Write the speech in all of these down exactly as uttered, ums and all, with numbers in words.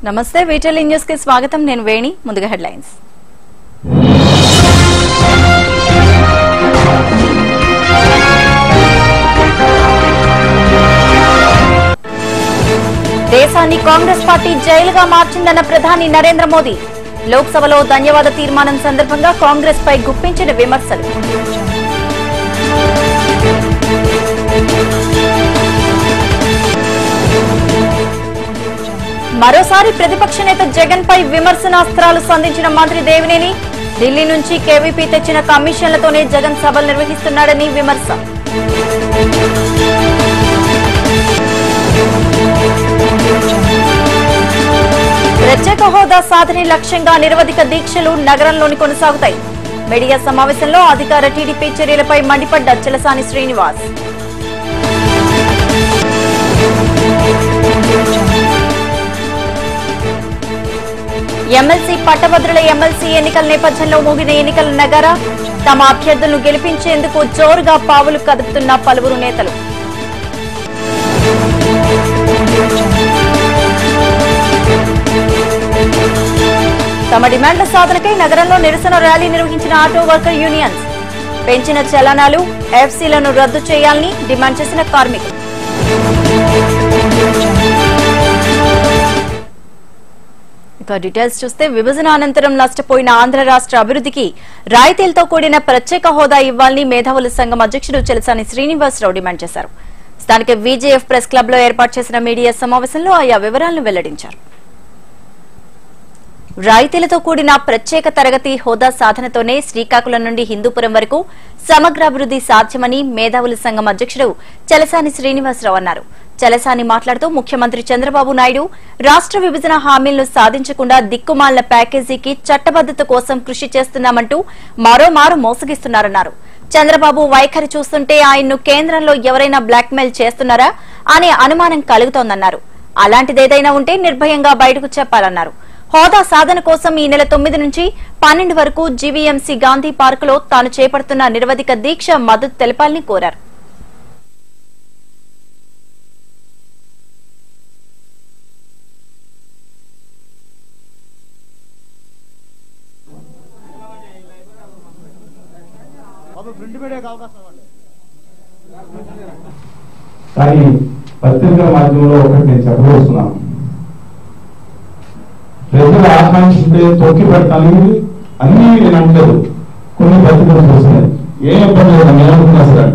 నమస్తే వీటెల్ న్యూస్ కి స్వాగతం. నేను వేణి. ముందుగా హెడ్లైన్స్. దేశాన్ని కాంగ్రెస్ పార్టీ జైలుగా మార్చిందన్న ప్రధాని నరేంద్ర మోదీ. లోక్సభలో ధన్యవాద తీర్మానం సందర్భంగా కాంగ్రెస్ పై గుప్పించిన విమర్శలు. మరోసారి ప్రతిపక్ష నేత జగన్ పై విమర్శనాస్త్రాలు సంధించిన మంత్రి దేవినేని. ఢిల్లీ నుంచి కేవీపీ తెచ్చిన కమిషన్లతోనే జగన్ సభలు నిర్వహిస్తున్నాడని విమర్శ. ప్రత్యేక హోదా సాధనే లక్ష్యంగా నిరవధిక దీక్షలు నగరంలోని కొనసాగుతాయి. మీడియా సమావేశంలో అధికార టీడీపీ చర్యలపై మండిపడ్డ చలసాని శ్రీనివాస్. ఎమ్మెల్సీ పట్టభద్రుల ఎమ్మెల్సీ ఎన్నికల నేపథ్యంలో ముగిన ఎన్నికల నగారా. తమ అభ్యర్థులను గెలిపించేందుకు జోరుగా పావులు కదుపుతున్న పలువురు నేతలు. తమ డిమాండ్ల సాధనకై నగరంలో నిరసన ర్యాలీ నిర్వహించిన ఆటో వర్కర్ యూనియన్స్. పెంచిన చలనాలు ఎఫ్సీలను రద్దు చేయాలని డిమాండ్ చేసిన కార్మికులు. ఇక డీటెయిల్స్ చూస్తే విభజన అనంతరం నష్టపోయిన ఆంధ్ర రాష్ట్ర అభివృద్ధికి రాయితీలతో కూడిన ప్రత్యేక హోదా ఇవ్వాలని మేధావుల సంఘం అధ్యక్షుడు చలసాని శ్రీనివాసరావు డిమాండ్ చేశారు. స్థానిక వీజేఎఫ్ ప్రెస్ క్లబ్ లో ఏర్పాటు చేసిన మీడియా సమావేశంలో ఆయా వివరాలను వెల్లడించారు. రాయితీలతో కూడిన ప్రత్యేక తరగతి హోదా సాధనతోనే శ్రీకాకుళం నుండి హిందూపురం వరకు సమగ్రాభివృద్ది సాధ్యమని మేధావుల సంఘం అధ్యక్షుడు చలసాని శ్రీనివాసరావు అన్నారు. చలసాని మాట్లాడుతూ ముఖ్యమంత్రి చంద్రబాబు నాయుడు రాష్ట్ర విభజన హామీలను సాధించకుండా దిక్కుమాలిన ప్యాకేజీకి చట్టబద్దత కోసం కృషి చేస్తున్నామంటూ మరోమారు మోసగిస్తున్నారన్నారు. చంద్రబాబు వైఖరి చూస్తుంటే ఆయన్ను కేంద్రంలో ఎవరైనా బ్లాక్మెయిల్ చేస్తున్నారా అనే అనుమానం కలుగుతోందన్నారు. అలాంటిదేదైనా ఉంటే నిర్భయంగా బయటకు చెప్పాలన్నారు. హోదా సాధన కోసం ఈ నెల తొమ్మిది నుంచి పన్నెండు వరకు జీవీఎంసీ గాంధీ పార్కులో తాను చేపడుతున్న నిరవధిక దీక్ష మద్దతు తెలపాలని కోరారు. కానీ పత్రికా మాధ్యమంలో ఒకటి నేను చెప్పబోతున్నాను. ప్రజల ఆకాంక్షితే తొక్కి పెట్టాలని అన్ని నేను అంటలేదు. కొన్ని పత్రికలు చూస్తున్నాయి, ఏం ఇబ్బంది లేదు, నేను అనుకున్నా సరే.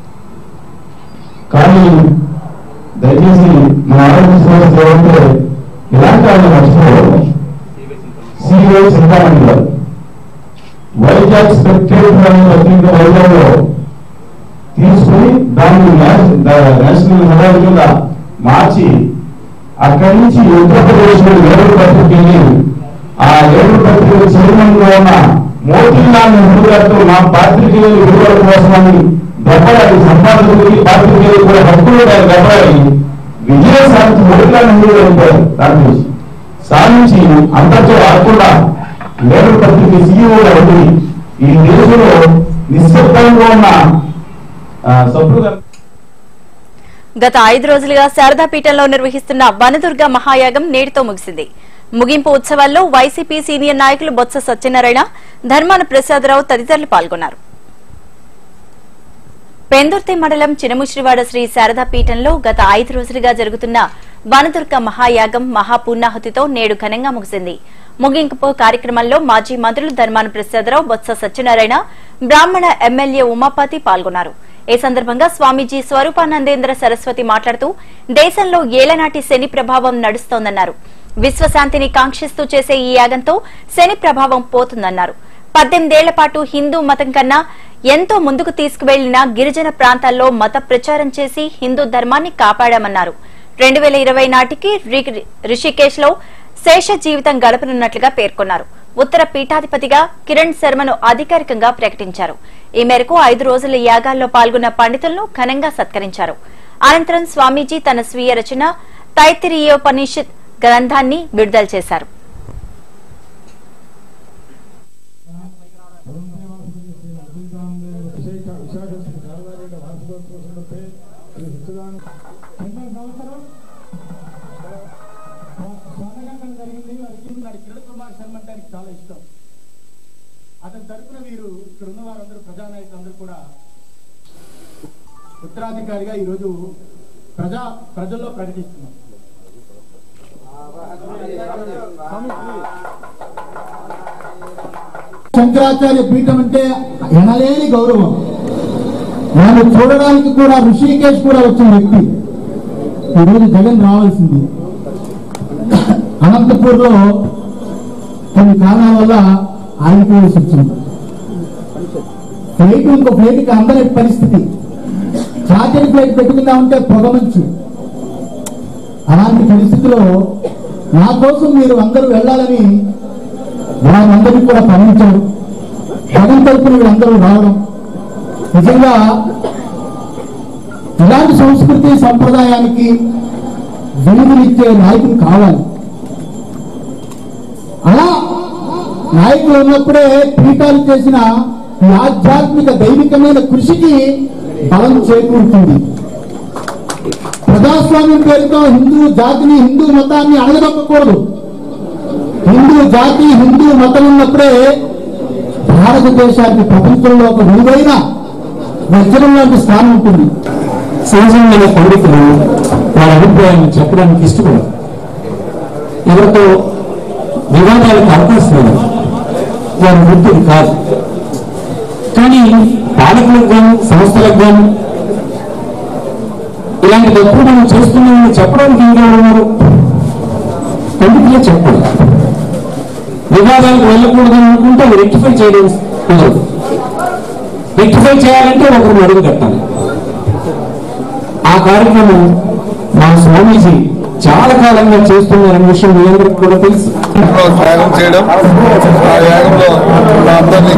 కానీ దయచేసి మన ఆలోచించే ఇలాంటి వాళ్ళు మర్చిపోవాలి. సిఓ చింతామణి గారు వైజాగ్ స్పెక్టేటర్ అనే పత్రిక వైజాగ్ లో తీసుకుని దాన్ని నేషనల్ హెరాల్డ్ కింద మార్చి అక్కడి నుంచి ఉత్తరప్రదేశ్ లో లేబర్ పత్రికని ఆ లేబర్ పత్రిక చైర్మన్ లో ఉన్న మోతీలాల్ నెహ్రూ గారితో మా పాత్రికేయుల విలువల కోసమని దెబ్బలాడి సంపాదకులకి పాత్రికేయులు కూడా హక్కులు దెబ్బలాడి విజయ సాధించి మోతీలాల్ నెహ్రూ గారు ఉంటారు. దాని నుంచి సాధించి అంతటితో ఆకుండా లేబర్ పత్రిక సీఈఓగా ఉండి ఈ దేశంలో నిశ్శబ్దంగా ఉన్న సభ్యులుగా గత ఐదు రోజులుగా శారదాపీఠంలో నిర్వహిస్తున్న వనదుర్గ మహాయాగం నేటితో ముగిసింది. ముగింపు ఉత్సవాల్లో వైసీపీ సీనియర్ నాయకులు బొత్స సత్యనారాయణ, ధర్మాన ప్రసాదరావు తదితరులు పాల్గొన్నారు. పెందుర్తి మండలం చినముశ్రివాడ శ్రీ శారదాపీఠంలో గత ఐదు రోజులుగా జరుగుతున్న వనదుర్గ మహాయాగం మహాపూర్ణాహుతితో నేడు ఘనంగా ముగిసింది. ముగింపు కార్యక్రమంలో మాజీ మంత్రులు ధర్మాన ప్రసాదరావు, బొత్స సత్యనారాయణ, బ్రాహ్మణ ఎమ్మెల్యే ఉమాపతి పాల్గొన్నారు. ఈ సందర్భంగా స్వామీజీ స్వరూపానందేంద్ర సరస్వతి మాట్లాడుతూ దేశంలో ఏళ్లనాటి శని ప్రభావం నడుస్తోందన్నారు. విశ్వశాంతిని కాంక్షిస్తూ చేసే ఈ యాగంతో శని ప్రభావం పోతుందన్నారు. పద్దెనిమిదేళ్ల పాటు హిందూ మతం కన్నా ఎంతో ముందుకు తీసుకువెళ్లిన గిరిజన ప్రాంతాల్లో మత ప్రచారం చేసి హిందూ ధర్మాన్ని కాపాడామన్నారు. రెండు వేల ఇరవై నాటికి రిషికేశ్ లో శేష జీవితం గడపనున్నట్లుగా పేర్కొన్నారు. ఉత్తర పీఠాధిపతిగా కిరణ్ శర్మను అధికారికంగా ప్రకటించారు. ఈ మేరకు ఐదు రోజుల యాగాల్లో పాల్గొన్న పండితులను ఘనంగా సత్కరించారు. అనంతరం స్వామీజీ తన స్వీయ రచన తైత్తిరీయోపనిషత్ గ్రంథాన్ని విడుదల చేశారు. స్వర్ణగంటం జరిగింది. వారికి కిరణ్ కుమార్ శర్మ అంటే ఆయనకి చాలా ఇష్టం. అతని తరఫున వీరు ఇక్కడ ఉన్న వారందరూ ప్రజానాయకులందరూ కూడా ఉత్తరాధికారిగా ఈరోజు ప్రజా ప్రజల్లో ప్రకటిస్తున్నారు. శంకరాచార్య పీఠం అంటే ఎనలేని గౌరవం. వాళ్ళు చూడడానికి కూడా ఋషికేశ్ కూడా వచ్చిన వ్యక్తి ఈరోజు జగన్ రావాల్సింది. అనంతపూర్ లో కొన్ని కారణాల వల్ల ఆగిపోవాల్సి వచ్చింది. ఫ్లైట్ ఇంకో ఫ్లైట్ కి అందరి పరిస్థితి. చార్టెడ్ ఫ్లైట్ పెట్టుకుందామంటే పొగమంచు. అలాంటి పరిస్థితిలో నా కోసం మీరు అందరూ వెళ్ళాలని వాళ్ళందరినీ కూడా పంపించారు. జగన్ తరపున వీళ్ళందరూ రావడం నిజంగా ఇలాంటి సంస్కృతి సంప్రదాయానికి విలువనిచ్చే నాయకులు కావాలి. అలా నాయకులు ఉన్నప్పుడే పీఠాలు చేసిన ఈ ఆధ్యాత్మిక దైవికమైన కృషికి బలం చేకూరుతుంది. ప్రజాస్వామ్యం పేరుతో హిందూ జాతిని హిందూ మతాన్ని అణగదొక్కకూడదు. హిందూ జాతి హిందూ మతం ఉన్నప్పుడే భారతదేశానికి ప్రపంచంలో ఒక విలువైన వజ్రం లాంటి స్థానం ఉంటుంది. సహజమైన పండితులు వాళ్ళ అభిప్రాయాన్ని చెప్పడానికి ఇష్టపడరు. ఎవరితో వివాదాలకు అవకాశం లేదు. వారి వృత్తులు కాదు. కానీ పాలకులకు కానీ సంస్థలకు కానీ ఇలాంటి తప్పు మనం చేస్తున్నామని చెప్పడానికి ఇంకా ఉన్నారు. పండితులే చెప్పకూడదు. వివాదాలకు వెళ్ళకూడదు అనుకుంటే అవి రెక్టిఫై చేయడం కుదరదు. రెక్టిఫై చేయాలంటే ఒకరు అడుగు కట్టాలి. ఆ కార్యక్రమం మా స్వామీజీ చాలా కాలంగా చేస్తున్నారనే విషయం మీ అందరికీ కూడా తెలుసు. త్యాగం చేయడం, ఆ యాగంలో మా అందరినీ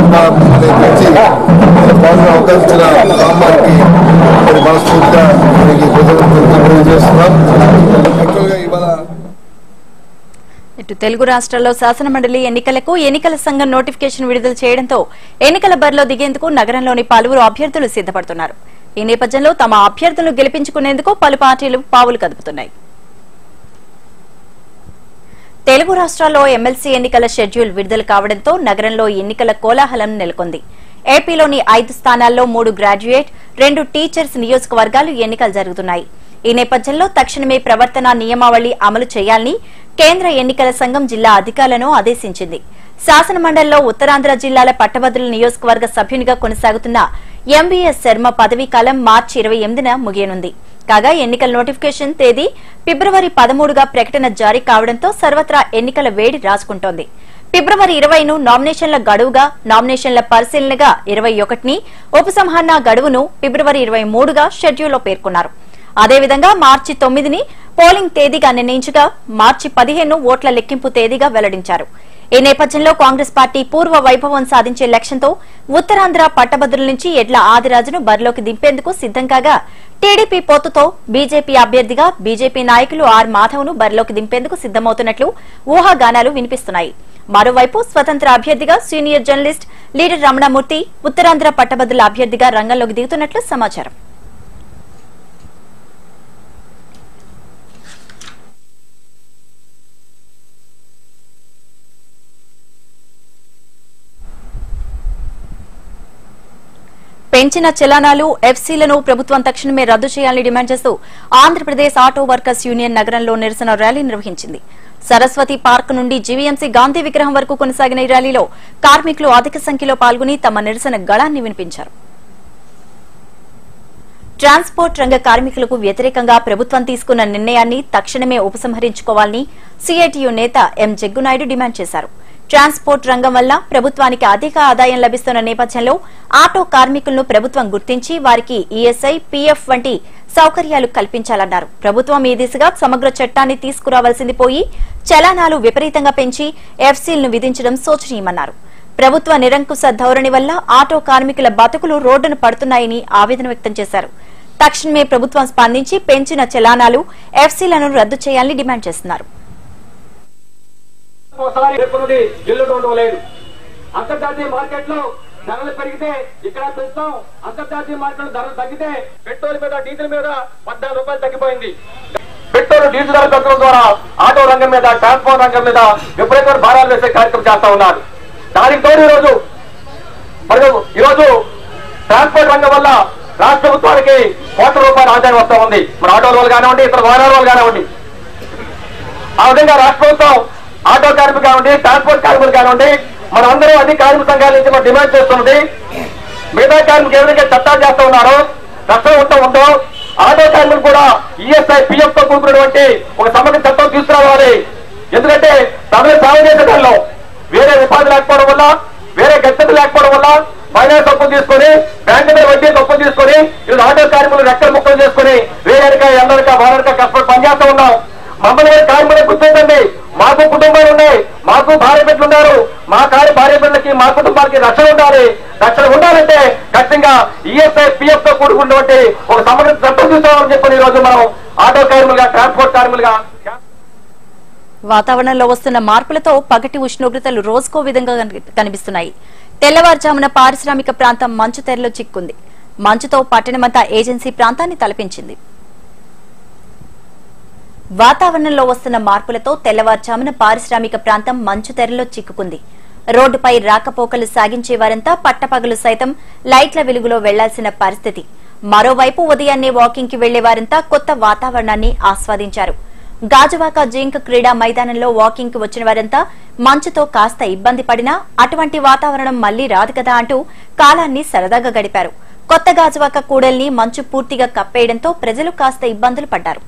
అవకాశం ఇచ్చిన రామ్మారికి మనస్ఫూర్తిగా తెలియజేస్తున్నాం. యాక్చువల్గా ఇవాళ ఇటు తెలుగు రాష్ట్రాల్లో శాసనమండలి ఎన్నికలకు ఎన్నికల సంఘం నోటిఫికేషన్ విడుదల చేయడంతో ఎన్నికల బరిలో దిగేందుకు నగరంలోని పలువురు అభ్యర్థులు సిద్దపడుతున్నారు. ఈ నేపథ్యంలో తమ అభ్యర్థులను గెలిపించుకునేందుకు పలు పార్టీలు పావులు కదుపుతున్నాయి. తెలుగు రాష్ట్రాల్లో ఎమ్మెల్సీ ఎన్నికల షెడ్యూల్ విడుదల కావడంతో నగరంలో ఎన్నికల కోలాహలం నెలకొంది. ఏపీలోని ఐదు స్థానాల్లో మూడు గ్రాడ్యుయేట్, రెండు టీచర్స్ నియోజకవర్గాలు ఎన్నికలు జరుగుతున్నాయి. ఈ నేపథ్యంలో తక్షణమే ప్రవర్తన నియమావళి అమలు చేయాలని కేంద్ర ఎన్నికల సంఘం జిల్లా అధికారులను ఆదేశించింది. శాసనమండలిలో ఉత్తరాంధ్ర జిల్లాల పట్టభద్రుల నియోజకవర్గ సభ్యునిగా కొనసాగుతున్న ఎంవీఎస్ శర్మ పదవీ కాలం మార్చి ఇరవై ఎనిమిదిన ముగియనుంది. కాగా ఎన్నికల నోటిఫికేషన్ తేదీ ఫిబ్రవరి పదమూడుగా ప్రకటన జారీ కావడంతో సర్వత్రా ఎన్నికల వేడి రాసుకుంటోంది. ఫిబ్రవరి ఇరవైను నామినేషన్ల గడువుగా, నామినేషన్ల పరిశీలనగా ఇరవై ఒకటిని, ఉపసంహరణ గడువును ఫిబ్రవరి ఇరవై మూడుగా షెడ్యూల్లో పేర్కొన్నారు. అదేవిధంగా మార్చి తొమ్మిదిని పోలింగ్ తేదీగా నిర్ణయించగా మార్చి పదిహేను ఓట్ల లెక్కింపు తేదీగా వెల్లడించారు. ఈ నేపథ్యంలో కాంగ్రెస్ పార్టీ పూర్వ వైభవం సాధించే లక్ష్యంతో ఉత్తరాంధ్ర పట్టభద్రుల నుంచి ఎడ్ల ఆదిరాజును బరిలోకి దింపేందుకు సిద్దం కాగా టీడీపీ పొత్తుతో బీజేపీ అభ్యర్థిగా బీజేపీ నాయకులు ఆర్ మాధవ్ను బరిలోకి దింపేందుకు సిద్దమవుతున్నట్లు ఊహాగానాలు వినిపిస్తున్నాయి. మరోవైపు స్వతంత్ర అభ్యర్థిగా senior journalist leader Ramanamurthy Uttarandhra పట్టభద్రుల అభ్యర్థిగా రంగంలోకి దిగుతున్నట్లు సమాచారం. పెంచిన చలానాలు, ఎఫ్సీలను ప్రభుత్వం తక్షణమే రద్దు చేయాలని డిమాండ్ చేస్తూ ఆంధ్రప్రదేశ్ ఆటో వర్కర్స్ యూనియన్ నగరంలో నిరసన ర్యాలీ నిర్వహించింది. సరస్వతి పార్క్ నుండి జీవీఎంసీ గాంధీ విగ్రహం వరకు కొనసాగిన ఈ ర్యాలీలో కార్మికులు అధిక సంఖ్యలో పాల్గొని తమ నిరసన గళాన్ని వినిపించారు. ట్రాన్స్పోర్ట్ రంగ కార్మికులకు వ్యతిరేకంగా ప్రభుత్వం తీసుకున్న నిర్ణయాన్ని తక్షణమే ఉపసంహరించుకోవాలని సీఐటీయూ నేత ఎం జగ్గునాయుడు డిమాండ్ చేశారు. ట్రాన్స్పోర్ట్ రంగం వల్ల ప్రభుత్వానికి అధిక ఆదాయం లభిస్తున్న నేపథ్యంలో ఆటో కార్మికులను ప్రభుత్వం గుర్తించి వారికి ఈఎస్ఐ, పీఎఫ్ వంటి సౌకర్యాలు కల్పించాలన్నారు. ప్రభుత్వం ఈ దిశగా సమగ్ర చట్టాన్ని తీసుకురావాల్సింది పోయి చలానాలు విపరీతంగా పెంచి ఎఫ్సీలను విధించడం శోచనీయమన్నారు. ప్రభుత్వ నిరంకుశ ధోరణి వల్ల ఆటో కార్మికుల బతుకులు రోడ్డున పడుతున్నాయని ఆవేదన వ్యక్తం చేశారు. తక్షణమే ప్రభుత్వం స్పందించి పెంచిన చలానాలు, ఎఫ్సీలను రద్దు చేయాలని డిమాండ్ చేస్తున్నారు. అంతర్జాతీయ మార్కెట్ లో ధరలు పెరిగితే ఇక్కడ పెంచుతాం, అంతర్జాతీయ మార్కెట్ ధరలు తగ్గితే పెట్రోల్ మీద, డీజిల్ మీద పద్నాలుగు రూపాయలు తగ్గిపోయింది. పెట్రోల్, డీజిల్ ధర తగ్గడం ద్వారా ఆటో రంగం మీద, ట్రాన్స్పోర్ట్ రంగం మీద విపరీతమైన భారాలు వేసే కార్యక్రమం చేస్తా ఉన్నారు. దానికి తోడు ఈరోజు మరి ఈరోజు ట్రాన్స్పోర్ట్ రంగం వల్ల రాష్ట్ర ప్రభుత్వానికి కోట్ల రూపాయల ఆదాయం వస్తూ ఉంది. మన ఆటోల వాళ్ళు కానివ్వండి, ఇతర వాహనాల వాళ్ళు కానివ్వండి. ఆ విధంగా రాష్ట్ర ప్రభుత్వం ఆటో కార్మికులు కానివ్వండి, ట్రాన్స్పోర్ట్ కార్మికులు కానివ్వండి, మనం అందరూ అన్ని కార్మిక సంఘాల నుంచి మనం డిమాండ్ చేస్తున్నది, మిగతా కార్మికులు ఏ విధంగా చట్టాలు చేస్తూ ఉన్నారో రక్షణ ఉంటూ ఉంటూ ఆటో కార్మికులు కూడా ఈఎస్ఐ పిఎఫ్ తో కూడుకున్నటువంటి ఒక సమగ్ర చట్టం తీసుకురావాలి. ఎందుకంటే తమిళ సేవ చేసే దానిలో వేరే ఉపాధి లేకపోవడం వల్ల, వేరే గద్దెలు లేకపోవడం వల్ల ఫైనాన్స్ అప్పులు తీసుకొని, బ్యాంకు మీద వడ్డీ అప్పులు తీసుకొని ఈరోజు ఆటో కార్మికులు రెక్కలు ముక్కలు చేసుకుని వేరేక ఎందరిక వారక కష్టపడి పనిచేస్తూ ఉన్నాం. మమ్మల్ని కార్మికులు గుర్తించండి. మాకు కుటుంబాలు ఉన్నాయి, మాకు భార్య బిడ్డలు ఉన్నారు. మా కారి భార్య బిడ్డలకి, మా కుటుంబాలకి రక్షణ ఉండాలి. రక్షణ ఉండాలంటే ఖచ్చితంగా ఈఎస్ఐ పిఎఫ్ తో కూడుకున్నటువంటి ఒక సమగ్ర చట్టం తీసుకోవాలని చెప్పని ఈ రోజు మనం ఆటో కార్మికులుగా, ట్రాన్స్పోర్ట్ కార్మికులుగా. వాతావరణంలో వస్తున్న మార్పులతో పగటి ఉష్ణోగ్రతలు రోజుకో విధంగా కనిపిస్తున్నాయి. తెల్లవారుజామున పారిశ్రామిక ప్రాంతం మంచు తెరలో చిక్కుంది. మంచుతో పట్టణమంతా ఏజెన్సీ ప్రాంతాన్ని తలపించింది. వాతావరణంలో వస్తున్న మార్పులతో తెల్లవారుజామున పారిశ్రామిక ప్రాంతం మంచు తెరలో చిక్కుకుంది. రోడ్డుపై రాకపోకలు సాగించే వారంతా పట్టపగలు సైతం లైట్ల వెలుగులో వెళ్లాల్సిన పరిస్థితి. మరోవైపు ఉదయాన్నే వాకింగ్ కి వెళ్లే వారంతా కొత్త వాతావరణాన్ని ఆస్వాదించారు. గాజువాక జింక్ క్రీడా మైదానంలో వాకింగ్ కి వచ్చిన వారంతా మంచుతో కాస్త ఇబ్బంది పడినా అటువంటి వాతావరణం మళ్లీ రాదు కదా అంటూ కాలాన్ని సరదాగా గడిపారు. కొత్త గాజువాక కూడల్ని మంచు పూర్తిగా కప్పేయడంతో ప్రజలు కాస్త ఇబ్బందులు పడ్డారు.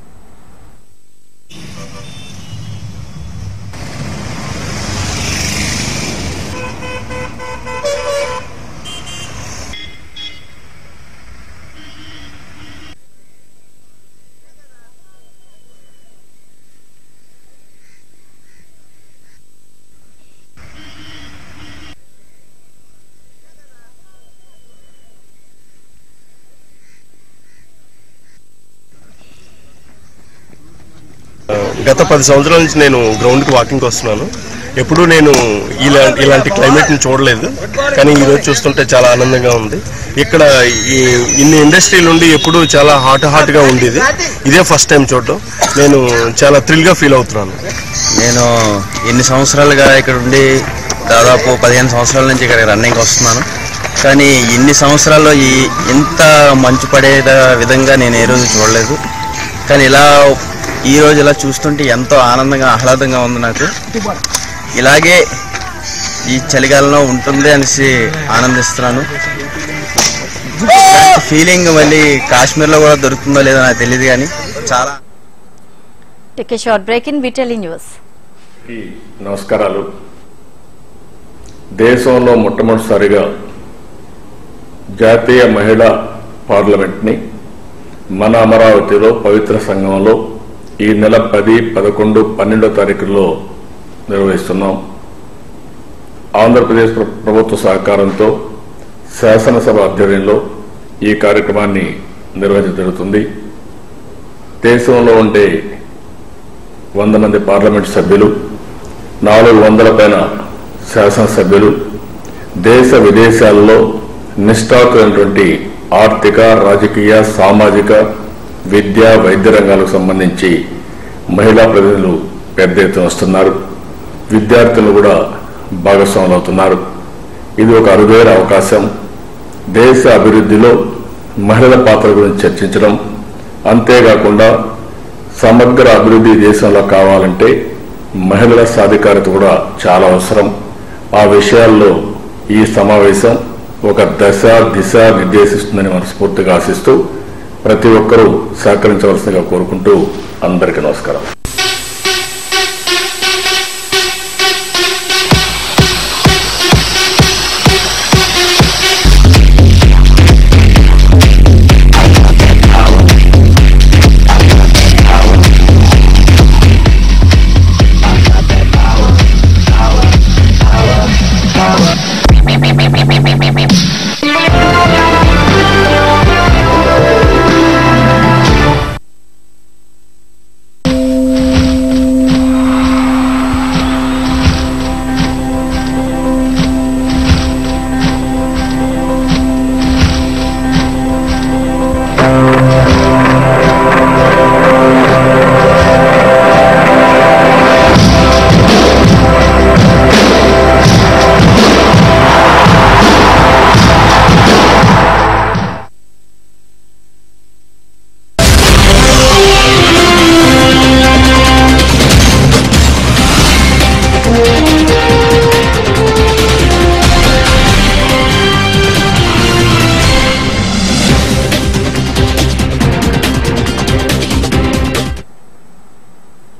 గత పది సంవత్సరాల నుంచి నేను గ్రౌండ్కి వాకింగ్కి వస్తున్నాను. ఎప్పుడూ నేను ఇలా ఇలాంటి క్లైమేట్ని చూడలేదు, కానీ ఈరోజు చూస్తుంటే చాలా ఆనందంగా ఉంది. ఇక్కడ ఇన్ని ఇండస్ట్రీలు ఉండి ఎప్పుడూ చాలా హాట్ హాట్గా ఉండేది, ఇదే ఫస్ట్ టైం చూడటం. నేను చాలా థ్రిల్గా ఫీల్ అవుతున్నాను. నేను ఎన్ని సంవత్సరాలుగా ఇక్కడ ఉండి దాదాపు పదిహేను సంవత్సరాల నుంచి ఇక్కడ రన్నింగ్ వస్తున్నాను. కానీ ఇన్ని సంవత్సరాల్లో ఈ ఇంత మంచు పడే విధంగా నేను ఏ రోజు చూడలేదు. కానీ ఇలా ఈ రోజు ఇలా చూస్తుంటే ఎంతో ఆనందంగా, ఆహ్లాదంగా ఉంది నాకు. ఇలాగే ఈ చలికాలంలో ఉంటుంది అనేసి ఆనందిస్తున్నాను. ఫీలింగ్ మళ్ళీ కాశ్మీర్లో కూడా దొరుకుతుందో లేదో నాకు తెలియదు, కానీ చాలా. నమస్కారాలు. దేశంలో మొట్టమొదటిసారిగా జాతీయ మహిళా పార్లమెంట్ని మన అమరావతిలో పవిత్ర సంగమంలో ఈ నెల పది పదకొండు పన్నెండో తారీఖుల్లో నిర్వహిస్తున్నాం. ఆంధ్రప్రదేశ్ ప్రభుత్వ సహకారంతో శాసనసభ ఆధ్వర్యంలో ఈ కార్యక్రమాన్ని నిర్వహించడం జరుగుతుంది. దేశంలో ఉండే వంద మంది పార్లమెంట్ సభ్యులు, నాలుగు వందల పైన శాసనసభ్యులు, దేశ విదేశాల్లో నిష్ఠాతులైనటువంటి ఆర్థిక, రాజకీయ, సామాజిక, విద్య, వైద్య రంగాలకు సంబంధించి మహిళా ప్రతినిధులు పెద్ద ఎత్తున వస్తున్నారు. విద్యార్థులు కూడా భాగస్వాములు అవుతున్నారు. ఇది ఒక అరుదైన అవకాశం. దేశ అభివృద్ధిలో మహిళల పాత్ర గురించి చర్చించడం, అంతేకాకుండా సమగ్ర అభివృద్ధి దేశంలో కావాలంటే మహిళల సాధికారత కూడా చాలా అవసరం. ఆ విషయాల్లో ఈ సమావేశం ఒక దశ దిశ నిర్దేశిస్తుందని మనస్ఫూర్తిగా ఆశిస్తూ ప్రతి ఒక్కరూ సహకరించవలసిందిగా కోరుకుంటూ అందరికీ నమస్కారం.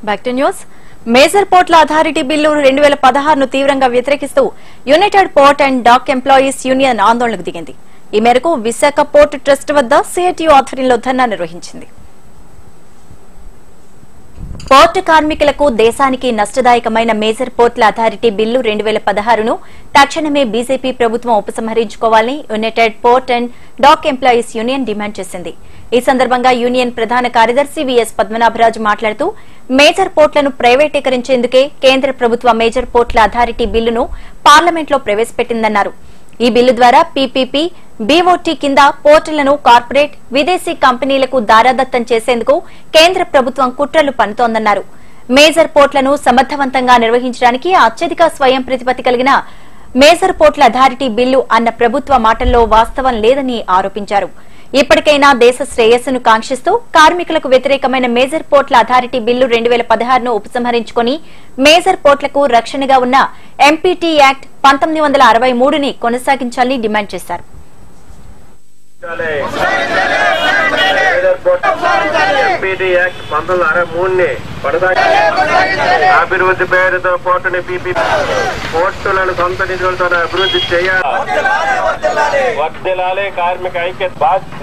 Back to news. మేజర్ పోర్ట్ల అథారిటీ బిల్లు రెండు వేల పదహారును తీవ్రంగా వ్యతిరేకిస్తూ united port and dock employees union ఆందోళనకు దిగింది. ఈ మేరకు విశాఖ పోర్ట్ ట్రస్ట్ వద్ద సిఐటియు ఆధ్వర్యంలో ధర్నా నిర్వహించింది. పోర్టు కార్మికులకు దేశానికి నష్టదాయకమైన మేజర్ పోర్ట్ల అథారిటీ బిల్లు రెండు వేల పదహారును తక్షణమే బీజేపీ ప్రభుత్వం ఉపసంహరించుకోవాలని united port and dock employees union demand చేసింది. ఈ సందర్భంగా యూనియన్ ప్రధాన కార్యదర్శి విఎస్ పద్మనాభరాజు మాట్లాడుతూ మేజర్ పోర్ట్లను ప్రైవేటీకరించేందుకే కేంద్ర ప్రభుత్వ మేజర్ పోర్ట్ల అథారిటీ బిల్లును పార్లమెంట్లో ప్రవేశపెట్టిందన్నారు. ఈ బిల్లు ద్వారా పీపీపీ బీఓటీ కింద పోర్టులను కార్పొరేట్ విదేశీ కంపెనీలకు దారాదత్తం చేసేందుకు కేంద్ర ప్రభుత్వం కుట్రలు పన్నుతోందన్నారు. మేజర్ పోర్ట్లను సమర్థవంతంగా నిర్వహించడానికి అత్యధిక స్వయం ప్రతిపత్తి కలిగిన మేజర్ పోర్ట్ల అథారిటీ బిల్లు అన్న ప్రభుత్వ మాటల్లో వాస్తవం లేదని ఆరోపించారు. ఇప్పటికైనా దేశ శ్రేయస్సును కాంక్షిస్తూ కార్మికులకు వ్యతిరేకమైన మేజర్ పోర్ట్ల అథారిటీ బిల్లు రెండు వేల పదహారును ఉపసంహరించుకుని మేజర్ పోర్ట్లకు రక్షణగా ఉన్న ఎంపీటీ యాక్ట్ పంతొమ్మిది వందల అరవై మూడుని కొనసాగించాలని డిమాండ్ చేశారు. అభివృద్ధి పేరుతో పోర్టుని పీపీ పోర్టులను సొంత నిధులతో అభివృద్ధి చేయాలి. వర్ధిల్లాలి కార్మిక ఐక్యత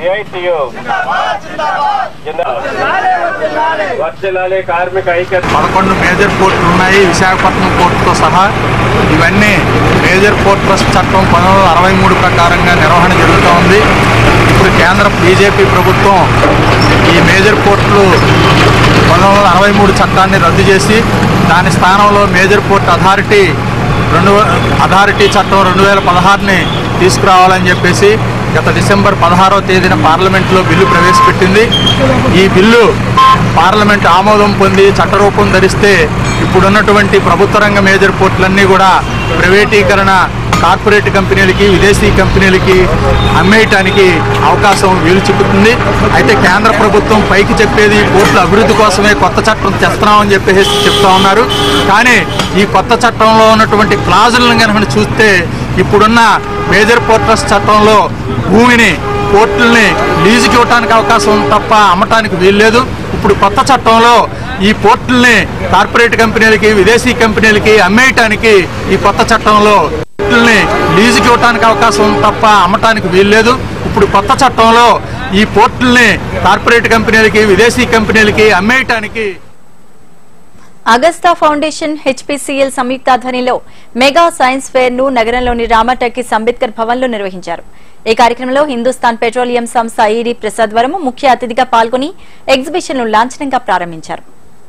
వర్ధిల్లాలి కార్మిక ఐక్యత. పదకొండు మేజర్ పోర్టులు ఉన్నాయి విశాఖపట్నం పోర్టుతో సహా. ఇవన్నీ మేజర్ పోర్ట్ ట్రస్ట్ చట్టం పంతొమ్మిది వందల అరవై మూడు ప్రకారంగా నిర్వహణ జరుగుతూ ఉంది. ఇప్పుడు కేంద్ర బీజేపీ ప్రభుత్వం ఈ మేజర్ పోర్టులు పంతొమ్మిది వందల అరవై మూడు చట్టాన్ని రద్దు చేసి దాని స్థానంలో మేజర్ పోర్ట్ అథారిటీ రెండు అథారిటీ చట్టం రెండు వేల పదహారుని తీసుకురావాలని చెప్పేసి గత డిసెంబర్ పదహారవ తేదీన పార్లమెంట్లో బిల్లు ప్రవేశపెట్టింది. ఈ బిల్లు పార్లమెంట్ ఆమోదం పొంది చట్టరూపం ధరిస్తే ఇప్పుడున్నటువంటి ప్రభుత్వ రంగ మేజర్ పోర్టులన్నీ కూడా ప్రైవేటీకరణ కార్పొరేట్ కంపెనీలకి విదేశీ కంపెనీలకి అమ్మేయటానికి అవకాశం వీలు చిక్కుతుంది. అయితే కేంద్ర ప్రభుత్వం పైకి చెప్పేది పోర్టుల అభివృద్ధి కోసమే కొత్త చట్టం తెస్తున్నామని చెప్పేసి చెప్తా ఉన్నారు. కానీ ఈ కొత్త చట్టంలో ఉన్నటువంటి క్లాజులను కనుక చూస్తే ఇప్పుడున్న మేజర్ పోర్ట్స్ చట్టంలో భూమిని పోర్టుల్ని లీజుకి ఇవ్వడానికి అవకాశం తప్ప అమ్మటానికి వీల్లేదు. ఇప్పుడు కొత్త చట్టంలో ఈ పోర్టుల్ని కార్పొరేట్ కంపెనీలకి విదేశీ కంపెనీలకి అమ్మేయటానికి ఈ కొత్త చట్టంలో పోర్టుల్ని లీజుకి ఇవ్వడానికి అవకాశం తప్ప అమ్మటానికి వీల్లేదు. ఇప్పుడు కొత్త చట్టంలో ఈ పోర్టుల్ని కార్పొరేట్ కంపెనీలకి విదేశీ కంపెనీలకి అమ్మేయటానికి. అగస్తా ఫౌండేషన్ హెచ్పీసీఎల్ సంయుక్త ఆధ్వర్యంలో మెగా సైన్స్ ఫెయిర్ ను నగరంలోని రామటక్కీస్ అంబేద్కర్ భవన్ లో నిర్వహించారు. ఈ కార్యక్రమంలో హిందుస్థాన్ పెట్రోలియం సంస్థ ఈడీ ప్రసాద్ వరము ముఖ్య అతిథిగా పాల్గొని ఎగ్జిబిషన్ ను లాంఛనంగా ప్రారంభించారు.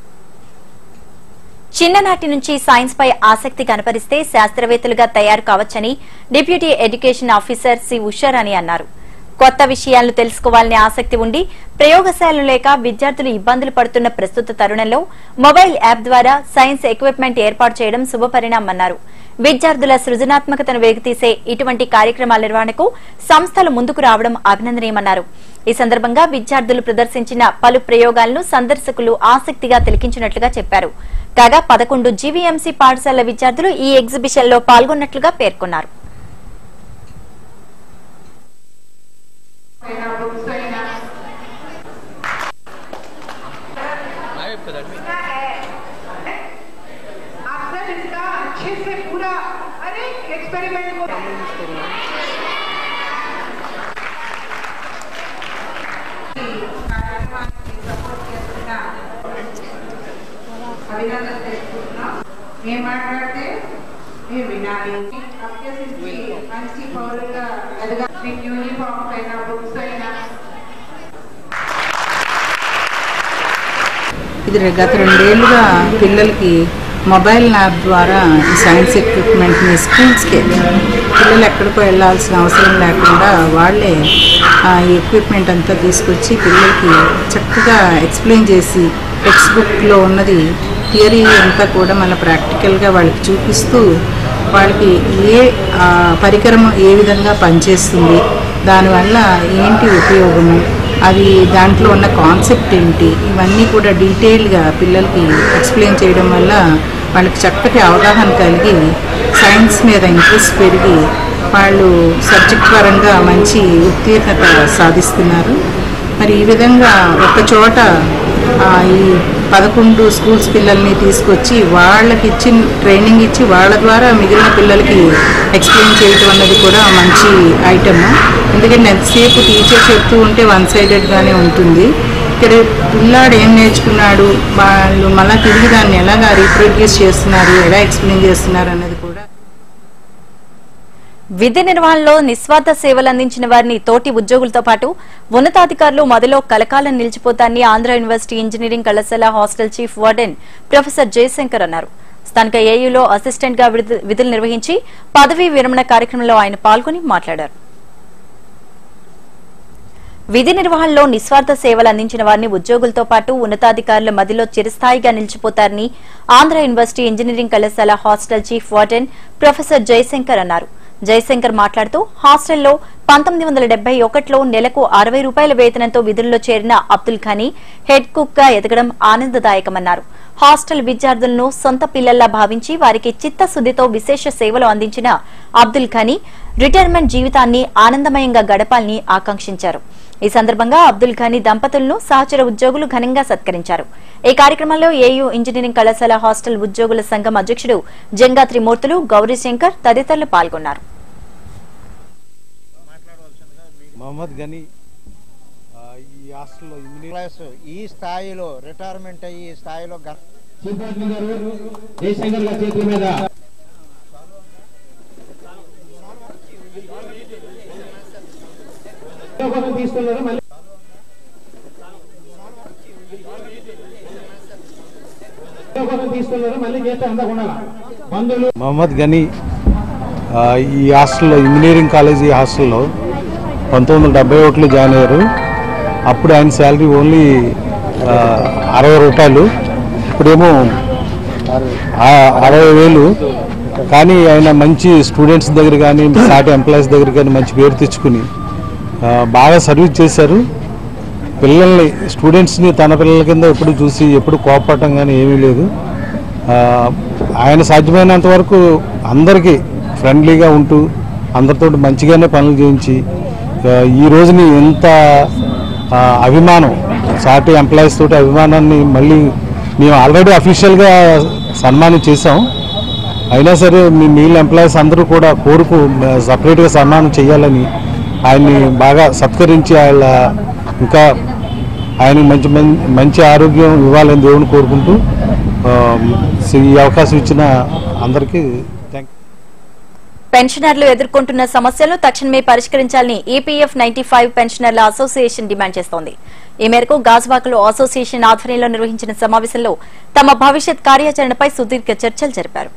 చిన్ననాటి నుంచి సైన్స్ పై ఆసక్తి కనపరిస్తే శాస్త్రవేత్తలుగా తయారు కావచ్చని deputy education officer C Usharani అన్నారు. కొత్త విషయాలను తెలుసుకోవాలనే ఆసక్తి ఉండి ప్రయోగశాలలు లేక విద్యార్థులు ఇబ్బందులు పడుతున్న ప్రస్తుత తరుణంలో మొబైల్ యాప్ ద్వారా సైన్స్ ఎక్విప్మెంట్ ఏర్పాటు చేయడం శుభపరిణామన్నారు. విద్యార్థుల సృజనాత్మకతను వెలికితీసే ఇటువంటి కార్యక్రమాల నిర్వహణకు సంస్థలు ముందుకు రావడం అభినందనీయమన్నారు. ఈ సందర్భంగా విద్యార్థులు ప్రదర్శించిన పలు ప్రయోగాలను సందర్శకులు ఆసక్తిగా తిలకించినట్లుగా చెప్పారు. కాగా పదకొండు జీవీఎంసీ పాఠశాల విద్యార్థులు ఈ ఎగ్జిబిషన్ లో పాల్గొన్నట్లుగా పేర్కొన్నారు. మేము మాట్లాడితే మీరు వినాలి. అభ్యసించి మంచి పౌరులుగా ఎదగాలి. యూనిఫామ్ అయినా బుక్స్ అయినా. ఇది గత రెండేళ్లుగా పిల్లలకి మొబైల్ యాప్ ద్వారా ఈ సైన్స్ ఎక్విప్మెంట్ని స్కూల్స్కి పిల్లలు ఎక్కడికో వెళ్ళాల్సిన అవసరం లేకుండా వాళ్ళే ఈ ఎక్విప్మెంట్ అంతా తీసుకొచ్చి పిల్లలకి చక్కగా ఎక్స్ప్లెయిన్ చేసి టెక్స్ట్ బుక్లో ఉన్నది థియరీ అంతా కూడా మన ప్రాక్టికల్గా వాళ్ళకి చూపిస్తూ వాళ్ళకి ఏ పరికరం ఏ విధంగా పనిచేస్తుంది, దానివల్ల ఏంటి ఉపయోగము, అది దాంట్లో ఉన్న కాన్సెప్ట్ ఏంటి, ఇవన్నీ కూడా డీటెయిల్గా పిల్లలకి ఎక్స్ప్లెయిన్ చేయడం వల్ల వాళ్ళకి చక్కటి అవగాహన కలిగి సైన్స్ మీద ఇంట్రెస్ట్ పెరిగి వాళ్ళు సబ్జెక్ట్ పరంగా మంచి ఉత్తీర్ణత సాధిస్తున్నారు. మరి ఈ విధంగా ఒక చోట ఈ పదకొండు స్కూల్స్ పిల్లల్ని తీసుకొచ్చి వాళ్ళకి ఇచ్చిన ట్రైనింగ్ ఇచ్చి వాళ్ళ ద్వారా మిగిలిన పిల్లలకి ఎక్స్ప్లెయిన్ చేయటం అన్నది కూడా మంచి ఐటమ్. ఎందుకంటే ఎంతసేపు టీచర్ చెప్తూ ఉంటే వన్ సైడెడ్గానే ఉంటుంది. ఇక్కడ పిల్లాడు ఏం నేర్చుకున్నాడు, వాళ్ళు మళ్ళీ తిరిగి దాన్ని ఎలాగా రీప్రొడ్యూస్ చేస్తున్నారు, ఎలా ఎక్స్ప్లెయిన్ చేస్తున్నారు అన్నది కూడా. విధి నిర్వహణలో నిస్వార్థ సేవలు అందించిన వారిని తోటి ఉద్యోగులతో పాటు ఉన్నతాధికారులు మదిలో కలకాలం నిలిచిపోతారని ఆంధ్ర యూనివర్సిటీ ఇంజనీరింగ్ కళాశాల hostel chief warden professor Jayashankar అన్నారు. స్థానిక ఏయూలో అసిస్టెంట్ గా విధులు నిర్వహించి పదవీ విరమణ కార్యక్రమంలో ఆయన పాల్గొని మాట్లాడారు. విధి నిర్వహణలో నిస్వార్థ సేవలు అందించిన వారిని ఉద్యోగులతో పాటు ఉన్నతాధికారుల మదిలో చిరస్థాయిగా నిలిచిపోతారని ఆంధ్ర యూనివర్సిటీ ఇంజనీరింగ్ కళాశాల hostel chief warden professor Jayashankar అన్నారు. జయశంకర్ మాట్లాడుతూ హాస్టల్లో పంతొమ్మిది వందల డెబ్బై ఒకటిలో నెలకు అరవై రూపాయల వేతనంతో విధుల్లో చేరిన అబ్దుల్ ఖనీ హెడ్ కుక్ గా ఎదగడం ఆనందదాయకమన్నారు. హాస్టల్ విద్యార్థులను సొంత పిల్లల్లా భావించి వారికి చిత్తశుద్దితో విశేష సేవలు అందించిన అబ్దుల్ ఖనీ రిటైర్మెంట్ జీవితాన్ని ఆనందమయంగా గడపాలని ఆకాంక్షించారు. ఈ సందర్భంగా అబ్దుల్ ఖనీ దంపతులను సహచర ఉద్యోగులు ఘనంగా సత్కరించారు. ఈ కార్యక్రమంలో ఏయూ ఇంజనీరింగ్ కళాశాల హాస్టల్ ఉద్యోగుల సంఘం అధ్యక్షుడు జంగా త్రిమూర్తులు, గౌరీశంకర్ తదితరులు పాల్గొన్నారు. మహమ్మద్ గనీ ఈ హాస్టల్లో క్లాస్ ఈ స్థాయిలో రిటైర్మెంట్ అయ్యి ఈ స్థాయిలో మహమ్మద్ గనీ ఈ హాస్టల్లో ఇంజనీరింగ్ కాలేజీ హాస్టల్లో పంతొమ్మిది వందల డెబ్బై ఒకటిలో జాయిన్ అయ్యారు. అప్పుడు ఆయన శాలరీ ఓన్లీ అరవై రూపాయలు, ఇప్పుడేమో అరవై వేలు. కానీ ఆయన మంచి స్టూడెంట్స్ దగ్గర కానీ సాటి ఎంప్లాయీస్ దగ్గర కానీ మంచి పేరు తెచ్చుకుని బాగా సర్వీస్ చేశారు. పిల్లల్ని స్టూడెంట్స్ని తన పిల్లల కింద ఎప్పుడు చూసి ఎప్పుడు కోపడటం కానీ ఏమీ లేదు. ఆయన సాధ్యమైనంత వరకు అందరికీ ఫ్రెండ్లీగా ఉంటూ అందరితో మంచిగానే పనులు చేయించి ఈ రోజుని ఎంత అభిమానం, సాటి ఎంప్లాయీస్ తోటి అభిమానాన్ని మళ్ళీ మేము ఆల్రెడీ అఫీషియల్గా సన్మానం చేసాం. అయినా సరే మీ మిగిలిన ఎంప్లాయీస్ అందరూ కూడా కోరుకు సపరేట్గా సన్మానం చేయాలని ఆయన్ని బాగా సత్కరించి ఆయన ఇంకా ఆయన మంచి మంచి ఆరోగ్యం ఇవ్వాలని దేవుని కోరుకుంటూ ఈ అవకాశం ఇచ్చిన అందరికీ థ్యాంక్ యూ. పెన్షనర్లు ఎదుర్కొంటున్న సమస్యలను తక్షణమే పరిష్కరించాలని ఈపీఎఫ్ నైన్టీ ఫైవ్ పెన్షనర్ల అసోసియేషన్ డిమాండ్ చేస్తోంది. ఈ మేరకు గాజువాకలో అసోసియేషన్ ఆధ్వర్యంలో నిర్వహించిన సమావేశంలో తమ భవిష్యత్ కార్యాచరణపై సుదీర్ఘ చర్చలు జరిపారు.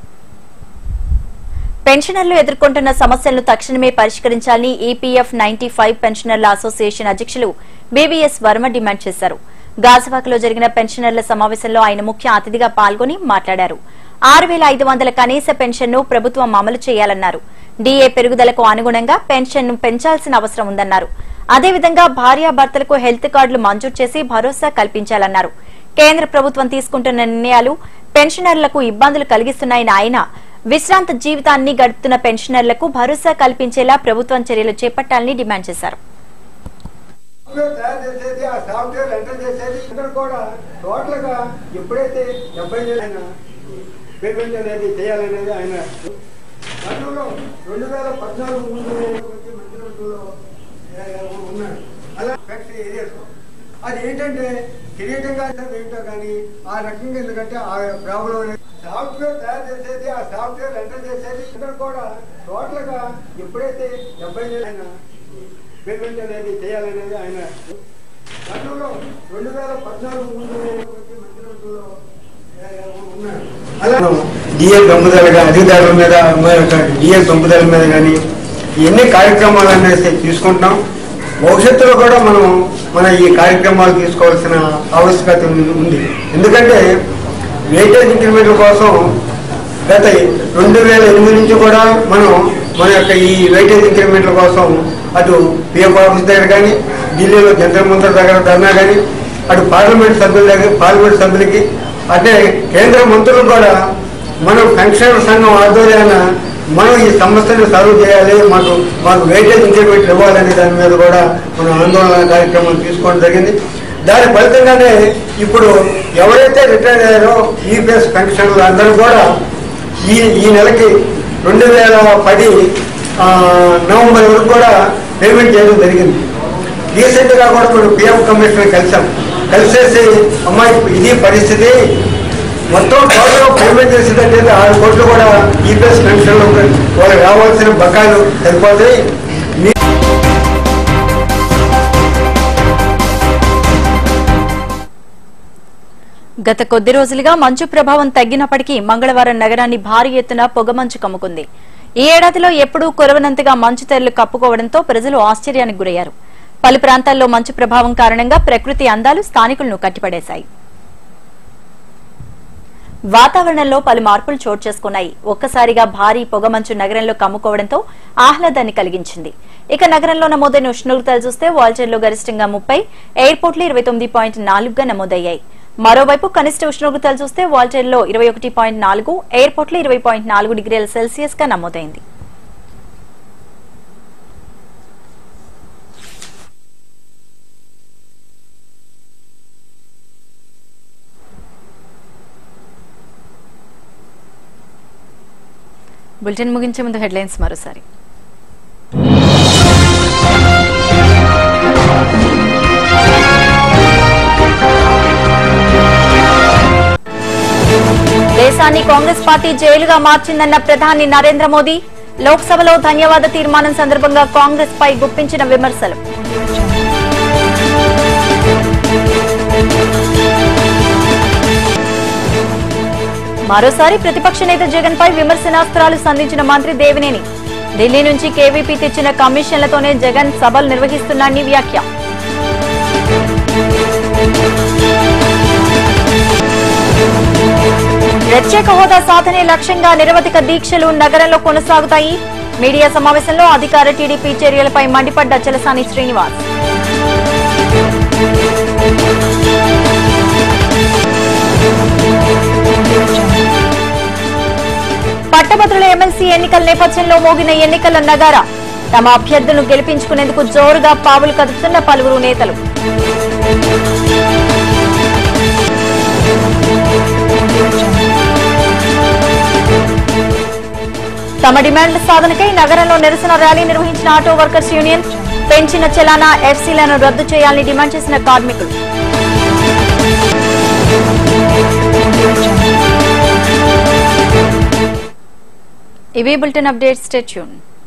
పెన్షనర్లు ఎదుర్కొంటున్న సమస్యలను తక్షణమే పరిష్కరించాలని ఈపీఎఫ్ నైన్టీ ఫైవ్ పెన్షనర్ల అసోసియేషన్ అధ్యక్షులు బీవీఎస్ వర్మ డిమాండ్ చేశారు. గాజువాకలో జరిగిన పెన్షనర్ల సమావేశంలో ఆయన ముఖ్య అతిథిగా పాల్గొని మాట్లాడారు. ఆరు వేల ఐదు వందల కనీస పెన్షన్ ను ప్రభుత్వం అమలు చేయాలన్నారు. డీఏ పెరుగుదలకు అనుగుణంగా పెన్షన్ ను పెంచాల్సిన అవసరం ఉందన్నారు. అదేవిధంగా భార్యాభర్తలకు హెల్త్ కార్డులు మంజూరు చేసి భరోసా కల్పించాలన్నారు. కేంద్ర ప్రభుత్వం తీసుకుంటున్న నిర్ణయాలు పెన్షనర్లకు ఇబ్బందులు కలిగిస్తున్నాయని ఆయన విశ్రాంత జీవితాన్ని గడుపుతున్న పెన్షనర్లకు భరోసా కల్పించేలా ప్రభుత్వం చర్యలు చేపట్టాలని డిమాండ్ చేశారు. తయారు చేసేది ఆ సాఫ్ట్వేర్ ఎంటర్ చేసేది ఇక్కడ కూడా టోటల్ గా ఎప్పుడైతే డెబ్బై ఆయన పేమెంట్ అనేది చేయాలనేది ఆయన గతంలో రెండు వేల పద్నాలుగు ముందు మంత్రివర్గంలో ఉన్నాడు. అలా ఫ్యాక్టరీ ఏరియాస్ అది ఏంటంటే కిరీటంగా ఏంటో కానీ ఆ రకంగా ఎందుకంటే ఆ ప్రాబ్లం అనేది సాఫ్ట్వేర్ తయారు చేసేది ఆ సాఫ్ట్వేర్ ఎంటర్ చేసేది ఇక్కడ కూడా టోటల్ గా ఎప్పుడైతే డెబ్బై ఆయన పేమెంట్ అనేది చేయాలనేది ఆయన గతంలో రెండు వేల పద్నాలుగు ముందు మంత్రివర్గంలో ఉన్నాడు. అలా డిఏ పెంపుదల అధికారుల మీద డిఏ పెంపుదల మీద కానీ ఇవన్నీ కార్యక్రమాలు అనేది తీసుకుంటున్నాం. భవిష్యత్తులో కూడా మనం మన ఈ కార్యక్రమాలు తీసుకోవాల్సిన ఆవశ్యకత ఉంది. ఎందుకంటే వెయిటేజ్ ఇంక్రిమెంట్ల కోసం గత రెండు వేల ఎనిమిది నుంచి కూడా మనం మన యొక్క ఈ వెయిటేజ్ ఇంక్రిమెంట్ల కోసం అటు పిఎఫ్ ఆఫీస్ దగ్గర కానీ ఢిల్లీలో జంతర్ మంతర్ దగ్గర ధర్నా కానీ అటు పార్లమెంట్ సభ్యుల దగ్గర పార్లమెంట్ సభ్యులకి అంటే కేంద్ర మంత్రులు కూడా మనం పెన్షనర్ సంఘం ఆధ్వర్యాన మనం ఈ సమస్యను సాల్వ్ చేయాలి, మాకు మాకు వెయిటేజ్ ఇంక్రిమెంట్లు ఇవ్వాలనే దాని మీద కూడా మనం ఆందోళన కార్యక్రమం తీసుకోవడం జరిగింది. దాని ఫలితంగానే ఇప్పుడు ఎవరైతే రిటైర్ అయ్యారో ఈపీఎస్ పెన్షన్లు అందరూ కూడా ఈ ఈ నెలకి రెండు వేల పది నవంబర్ వరకు కూడా పేమెంట్ చేయడం జరిగింది. రీసెంట్గా కూడా మనం పిఎఫ్ కమిషనర్ కలిసాం. కలిసేసి అమ్మాయి ఇది పరిస్థితి, మొత్తం టోటల్ పేమెంట్ చేసేటట్టయితే ఆరు కోట్లు కూడా ఈపీఎస్ పెన్షన్లు వాళ్ళకి రావాల్సిన బకాయిలు సరిపోతాయి. గత కొద్ది రోజులుగా మంచు ప్రభావం తగ్గినప్పటికీ మంగళవారం నగరాన్ని భారీ ఎత్తున పొగమంచు కమ్ముకుంది. ఈ ఏడాదిలో ఎప్పుడూ కురవనంతగా మంచు తెరలు కప్పుకోవడంతో ప్రజలు ఆశ్చర్యానికి గురయ్యారు. పలు ప్రాంతాల్లో మంచు ప్రభావం కారణంగా ప్రకృతి అందాలు స్థానికులను కట్టిపడేశాయి. వాతావరణంలో పలు మార్పులు చోటు చేసుకున్నాయి. ఒక్కసారిగా భారీ పొగమంచు నగరంలో కమ్ముకోవడంతో ఆహ్లాదాన్ని కలిగించింది. ఇక నగరంలో నమోదైన ఉష్ణోగ్రతలు చూస్తే వాల్టేర్లో గరిష్టంగా ముప్పై, ఎయిర్పోర్ట్లో ఇరవై తొమ్మిది పాయింట్ నాలుగుగా నమోదయ్యాయి. మరోవైపు కనిష్ట ఉష్ణోగ్రతలు చూస్తే వాల్టేర్లో ఇరవై ఒకటి పాయింట్ నాలుగు, ఎయిర్పోర్ట్లో ఇరవై పాయింట్ నాలుగు డిగ్రీల సెల్సియస్ గా నమోదైంది. బులెటిన్ ముగించే ముందు హెడ్లైన్స్ మరోసారి. దేశాన్ని కాంగ్రెస్ పార్టీ జైలుగా మార్చిందన్న ప్రధాని నరేంద్ర మోదీ. లోక్సభలో ధన్యవాద తీర్మానం సందర్భంగా కాంగ్రెస్ పై గుప్పించిన విమర్శలు. మరోసారి ప్రతిపక్ష నేత జగన్ పై విమర్శనాస్త్రాలు సంధించిన మంత్రి దేవినేని. ఢిల్లీ నుంచి కేవీపీ తెచ్చిన కమిషన్లతోనే జగన్ సభలు నిర్వహిస్తున్నారని వ్యాఖ్య. ప్రత్యేక హోదా సాధనే లక్ష్యంగా నిరవధిక దీక్షలు నగరంలో కొనసాగుతాయి. మీడియా సమావేశంలో అధికార టీడీపీ చర్యలపై మండిపడ్డ చలసాని శ్రీనివాస్. పట్టభద్రుల ఎమ్మెల్సీ ఎన్నికల నేపథ్యంలో మోగిన ఎన్నికల నగారా. తమ అభ్యర్థులను గెలిపించుకునేందుకు జోరుగా పావులు కదుపుతున్న పలువురు నేతలు. తమ డిమాండ్ల సాధనకై నగరంలో నిరసన ర్యాలీ నిర్వహించిన ఆటో వర్కర్స్ యూనియన్. పెంచిన చలానా ఎఫ్సీలను రద్దు చేయాలని డిమాండ్ చేసిన కార్మికులు. ఇవి బులెటిన్ అప్డేట్స్. Stay tune.